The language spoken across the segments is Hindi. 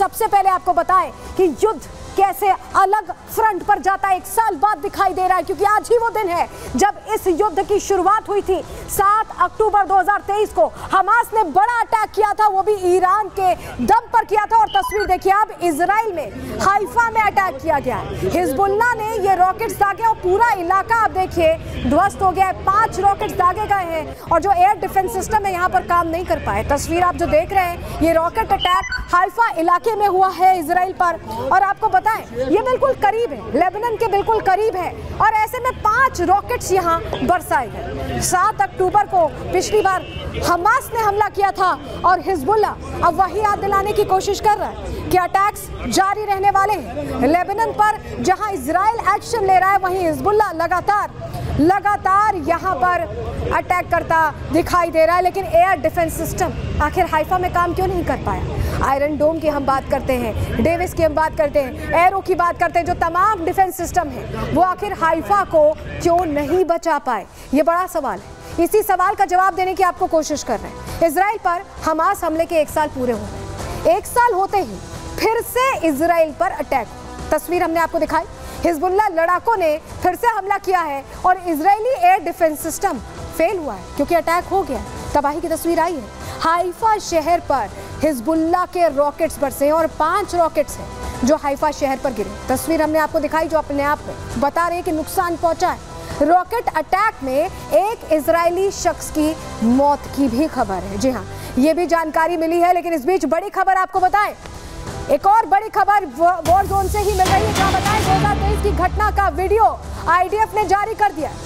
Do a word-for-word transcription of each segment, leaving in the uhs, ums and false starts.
सबसे पहले आपको बताएं कि युद्ध कैसे अलग फ्रंट पर जाता है एक साल बाद दिखाई दे रहा है, क्योंकि आज ही वो दिन है जब इस युद्ध की शुरुआत हुई थी। सात अक्टूबर दो हज़ार तेईस को हमास ने बड़ा अटैक किया था, वो भी ईरान के दम पर किया था। और तस्वीर देखिए, अब इजराइल में हाइफा में अटैक किया गया है। हिजबुल्लाह ने ये रॉकेट्स दागे और पूरा इलाका आप देखिए ध्वस्त हो गया है। पांच रॉकेट्स दागे गए हैं और जो एयर डिफेंस सिस्टम है यहाँ पर काम नहीं कर पाए। तस्वीर आप जो देख रहे हैं, ये रॉकेट अटैक हाइफा इलाके में हुआ है इजराइल पर। और आपको ये बिल्कुल करीब है, लेबनान के बिल्कुल करीब है, और ऐसे में पांच रॉकेट्स यहां बरसाए गए। सात अक्टूबर को पिछली बार हमास ने हमला किया था और हिजबुल्लाह अब वही याद दिलाने की कोशिश कर रहा है कि अटैक्स जारी रहने वाले हैं। लेबनान पर जहां इजराइल एक्शन ले रहा है, वहीं हिजबुल्लाह लगातार लगातार यहां पर अटैक करता दिखाई दे रहा है। लेकिन एयर डिफेंस सिस्टम आखिर हाइफा में काम क्यों नहीं कर पाया? आयरन डोम की हम बात करते हैं, डेविस की हम बात करते हैं, एरो की बात करते हैं, जो तमाम डिफेंस सिस्टम है वो आखिर हाइफा को क्यों नहीं बचा पाए? ये बड़ा सवाल है। इसी सवाल का जवाब देने की आपको कोशिश कर रहे हैं। इजराइल पर हमास हमले के एक साल पूरे हो गए। एक साल होते ही फिर से इजराइल पर अटैक। तस्वीर हमने आपको दिखाई, हिजबुल्लाह लड़ाकों ने फिर से हमला किया है और Israeli air defence system fail हुआ है क्योंकि अटैक हो गया। तबाही की तस्वीर आई है। हाइफा शहर पर हिजबुल्लाह के रॉकेट्स बरसे और पांच रॉकेट्स हैं जो हाइफा शहर पर गिरे। तस्वीर हमने आपको दिखाई जो अपने आप में बता रही है कि नुकसान पहुंचा है। रॉकेट अटैक में एक इजरायली शख्स की मौत की भी खबर है। जी हाँ, ये भी जानकारी मिली है। लेकिन इस बीच बड़ी खबर आपको बताएं, एक और बड़ी खबर वॉर जोन से ही मिल रही है। क्या बताएं, दो हज़ार तेईस की घटना का वीडियो आईडीएफ ने जारी कर दिया।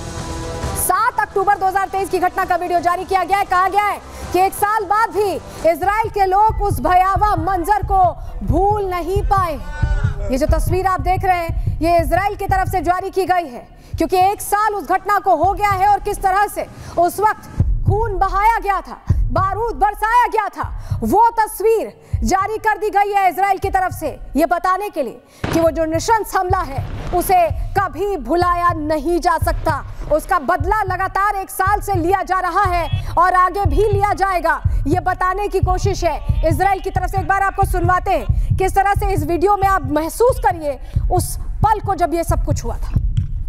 सात अक्टूबर दो हज़ार तेईस की घटना का वीडियो जारी किया गया है। कहा गया है कि एक साल बाद भी इजराइल के लोग उस भयावह मंजर को भूल नहीं पाए। ये जो तस्वीर आप देख रहे हैं, ये इजराइल की तरफ से जारी की गई है क्योंकि एक साल उस घटना को हो गया है और किस तरह से उस वक्त खून बहाया गया था, बारूद बरसाया गया था, वो तस्वीर जारी कर दी गई है इजराइल की तरफ से, ये बताने के लिए कि वो जो नृशंस हमला है उसे कभी भुलाया नहीं जा सकता। उसका बदला लगातार एक साल से लिया जा रहा है और आगे भी लिया जाएगा, ये बताने की कोशिश है इजराइल की तरफ से। एक बार आपको सुनवाते हैं किस तरह से इस वीडियो में आप महसूस करिए उस पल को जब ये सब कुछ हुआ था।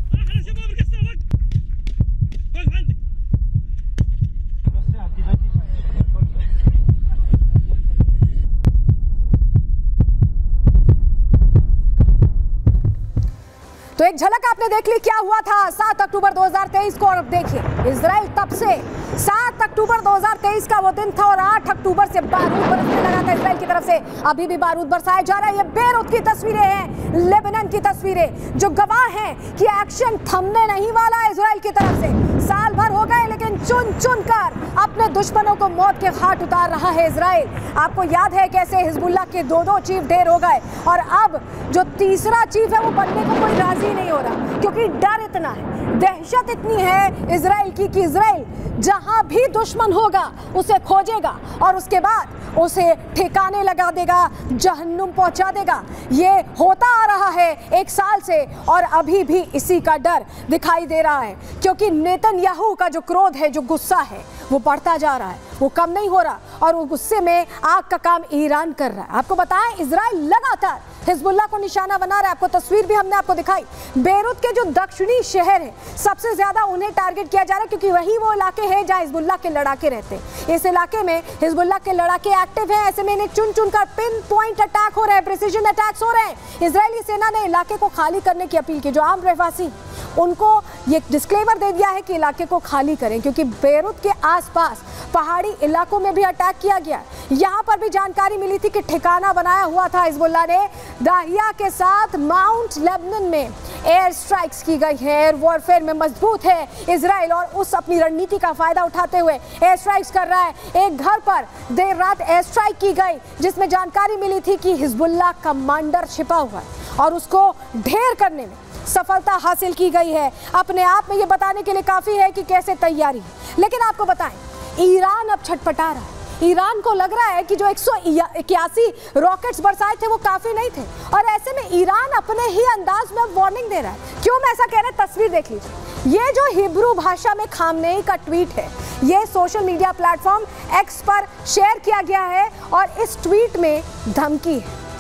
तो एक झलक आपने देख ली क्या हुआ था सात अक्टूबर दो हज़ार तेईस को। और अब देखिए इजराइल तब से सात अक्टूबर दो हज़ार तेईस का वो दिन था और आठ अक्टूबर से बारूद बरसने लगा था इजराइल की तरफ से। अभी भी बारूद बरसाया जा रहा है। ये बेरूत की तस्वीरें हैं, लेबनान की तस्वीरें जो गवाह हैं कि एक्शन थमने नहीं वाला है इजराइल की तरफ से। साल भर हो गए लेकिन चुन चुन कर अपने दुश्मनों को मौत के घाट उतार रहा है इजराइल। आपको याद है कैसे हिजबुल्लाह के दो दो चीफ ढेर हो गए और अब जो तीसरा चीफ है वो बनने को कोई राजी नहीं हो रहा क्योंकि डर इतना है, दहशत इतनी है इजराइल की कि इजराइल जहां भी दुश्मन होगा उसे खोजेगा और उसके बाद उसे ठिकाने लगा देगा, जहन्नुम पहुंचा देगा। ये होता आ रहा है एक साल से और अभी भी इसी का डर दिखाई दे रहा है क्योंकि नेतन्याहू का जो क्रोध है, जो गुस्सा है, वो बढ़ता जा रहा है, वो कम नहीं हो रहा और उस गुस्से में आग का काम ईरान कर रहा है। आपको बताएं इजराइल लगातार हिजबुल्लाह को निशाना बना रहा है। आपको तस्वीर भी हमने आपको दिखाई। बेरूत के जो दक्षिणी शहर है सबसे ज्यादा उन्हें टारगेट किया जा रहा है क्योंकि वही वो इलाके हैं जहां हिजबुल्लाह के लड़ाके रहते हैं। इस इलाके में हिजबुल्लाह के लड़ाके एक्टिव हैं। ऐसे में इन्हें चुन चुन कर पिन पॉइंट अटैक हो रहे हैं, प्रिसीजन अटैक्स हो रहे हैं। इजरायली सेना ने इलाके को खाली करने की अपील की। जो आम रहवासी उनको ये डिस्क्लेमर दे दिया है कि इलाके को खाली करें क्योंकि बेरूत के आसपास पहाड़ी इलाकों में भी अटैक किया गया। यहाँ पर भी जानकारी मिली थी कि ठिकाना बनाया हुआ था हिजबुल्लाह ने। दाहिया के साथ माउंट लेबनान में एयर स्ट्राइक्स की गई है। एयर वॉरफेयर में मजबूत है इजराइल और उस अपनी रणनीति का फायदा उठाते हुए एयर स्ट्राइक्स कर रहा है। एक घर पर देर रात एयर स्ट्राइक की गई जिसमें जानकारी मिली थी कि हिजबुल्लाह कमांडर छिपा हुआ है और उसको ढेर करने में सफलता हासिल की गई है। अपने आप में ये बताने के लिए काफी है कि कैसे तैयारी है। लेकिन आपको बताएं ईरान अब छटपटा रहा है। ईरान को लग रहा है कि जो एक सौ इक्यासी रॉकेट्स बरसाए थे वो काफी नहीं थे और ऐसे में ईरान अपने ही अंदाज में वार्निंग दे रहा है। क्यों मैं ऐसा कह रहा हूं, तस्वीर देख लीजिए। ये जो हिब्रू भाषा में खामनेई का ट्वीट है, ये सोशल मीडिया प्लेटफॉर्म एक्स पर शेयर किया गया है और इस ट्वीट में धमकी है।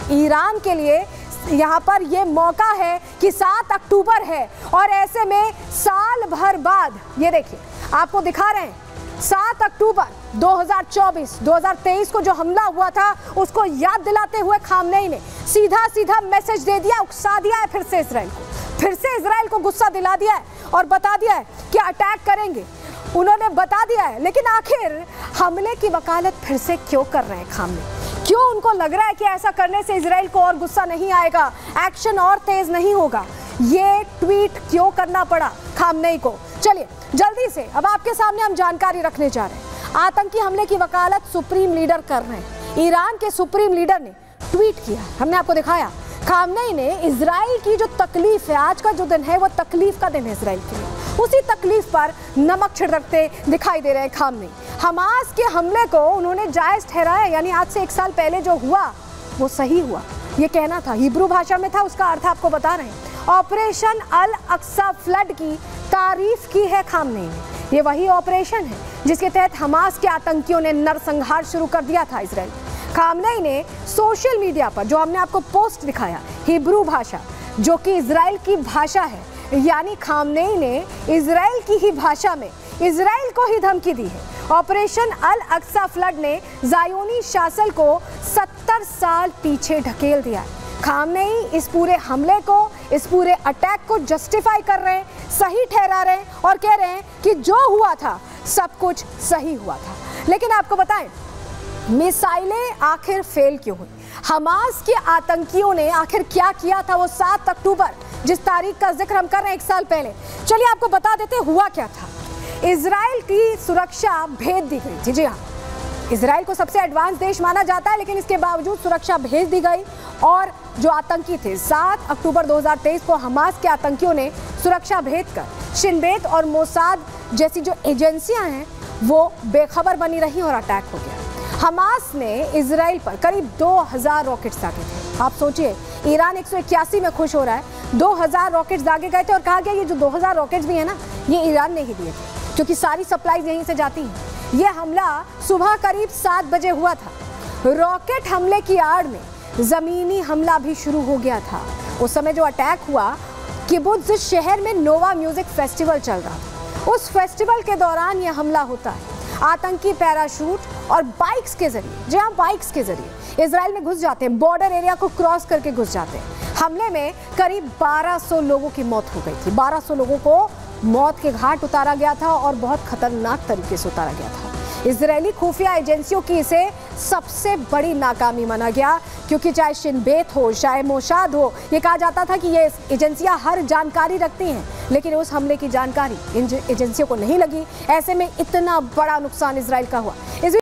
ईरान के लिए यहाँ पर ये मौका है कि सात अक्टूबर है और ऐसे में साल भर बाद ये देखिए आपको दिखा रहे हैं सात अक्टूबर दो हज़ार चौबीस दो हज़ार तेईस को जो हमला हुआ था उसको याद दिलाते हुए खामनेई ने सीधा सीधा मैसेज दे दिया, उकसा दिया है फिर से इसराइल को, फिर से इसराइल को गुस्सा दिला दिया है और बता दिया है कि अटैक करेंगे। उन्होंने बता दिया है, लेकिन आखिर हमले की वकालत फिर से क्यों कर रहे हैं खामनेई? क्यों उनको लग रहा है कि ऐसा करने से इजराइल को और गुस्सा नहीं आएगा, एक्शन और तेज नहीं होगा? ये ट्वीट क्यों करना पड़ा खामनेई को? चलिए जल्दी से अब आपके सामने हम जानकारी रखने जा रहे हैं। आतंकी हमले की वकालत सुप्रीम लीडर कर रहे हैं। ईरान के सुप्रीम लीडर ने ट्वीट किया, हमने आपको दिखाया। खामनेई ने इजराइल की जो तकलीफ है, आज का जो दिन है वो तकलीफ का दिन है इजराइल के लिए, उसी तकलीफ पर नमक छिड़कते दिखाई दे रहे हैं खामनेई। हमास के हमले को उन्होंने जायज ठहराया, यानी आज से एक साल पहले जो हुआ वो सही हुआ, ये कहना था। हिब्रू भाषा में था, उसका अर्थ आपको बता रहे हैं। ऑपरेशन अल अक्सा फ्लड की तारीफ की है खामनेई ने। ये वही ऑपरेशन है जिसके तहत हमास के आतंकियों ने नरसंहार शुरू कर दिया था इजराइल। खामनेई ने सोशल मीडिया पर जो हमने आपको पोस्ट दिखाया, हिब्रू भाषा जो कि इजराइल की भाषा है, यानी खामनेई ने इजराइल की ही भाषा में इजराइल को ही धमकी दी है। ऑपरेशन अल अक्सा फ्लड ने ज़ायोनी शासन को सत्तर साल पीछे ढकेल दिया है। खामनेई इस पूरे हमले को, इस पूरे अटैक को जस्टिफाई कर रहे हैं, सही ठहरा रहे हैं और कह रहे हैं कि जो हुआ था सब कुछ सही हुआ था। लेकिन आपको बताएं, मिसाइलें आखिर फेल क्यों हुई? हमास के आतंकियों ने आखिर क्या किया था वो सात अक्टूबर, जिस तारीख का जिक्र हम कर रहे हैं एक साल पहले? चलिए आपको बता देते हुआ क्या था। इजराइल की सुरक्षा भेज दी गई थी। जी हाँ, इजराइल को सबसे एडवांस देश माना जाता है, लेकिन इसके बावजूद सुरक्षा भेज दी गई और जो आतंकी थे, सात अक्टूबर दो हज़ार तेईस को हमास के आतंकियों ने सुरक्षा भेजकर शिन बेत और मोसाद जैसी जो एजेंसियां हैं वो बेखबर बनी रही और अटैक हो गया। हमास ने इजराइल पर करीब दो हज़ार रॉकेट्स दागे थे। आप सोचिए, ईरान एक सौ इक्यासी में खुश हो रहा है, दो हज़ार रॉकेट्स दागे गए थे और कहा गया ये जो दो हज़ार रॉकेट्स भी है ना, ये ईरान ने ही दिए थे क्योंकि सारी सप्लाईज यहीं से जाती हैं। ये हमला सुबह करीब सात बजे हुआ था। रॉकेट हमले की आड़ में जमीनी हमला भी शुरू हो गया था। उस समय जो अटैक हुआ, किबुत्ज शहर में नोवा म्यूजिक फेस्टिवल चल रहा था। उस फेस्टिवल के दौरान यह हमला होता है। आतंकी पैराशूट और बाइक्स के जरिए, जी हाँ बाइक्स के जरिए इजराइल में घुस जाते हैं, बॉर्डर एरिया को क्रॉस करके घुस जाते हैं। हमले में करीब बारह सौ लोगों की मौत हो गई थी। बारह सौ लोगों को मौत के घाट उतारा गया था और बहुत खतरनाक तरीके से उतारा गया था। इजरायली खुफिया एजेंसियों की इसे सबसे बड़ी नाकामी माना गया, क्योंकि चाहे शिन बेत हो, चाहे मोसाद हो, ये कहा जाता था कि ये एजेंसियां हर जानकारी रखती हैं, लेकिन उस हमले की जानकारी इन एजेंसियों को नहीं लगी। ऐसे में इतना बड़ा नुकसान इजराइल का हुआ। इस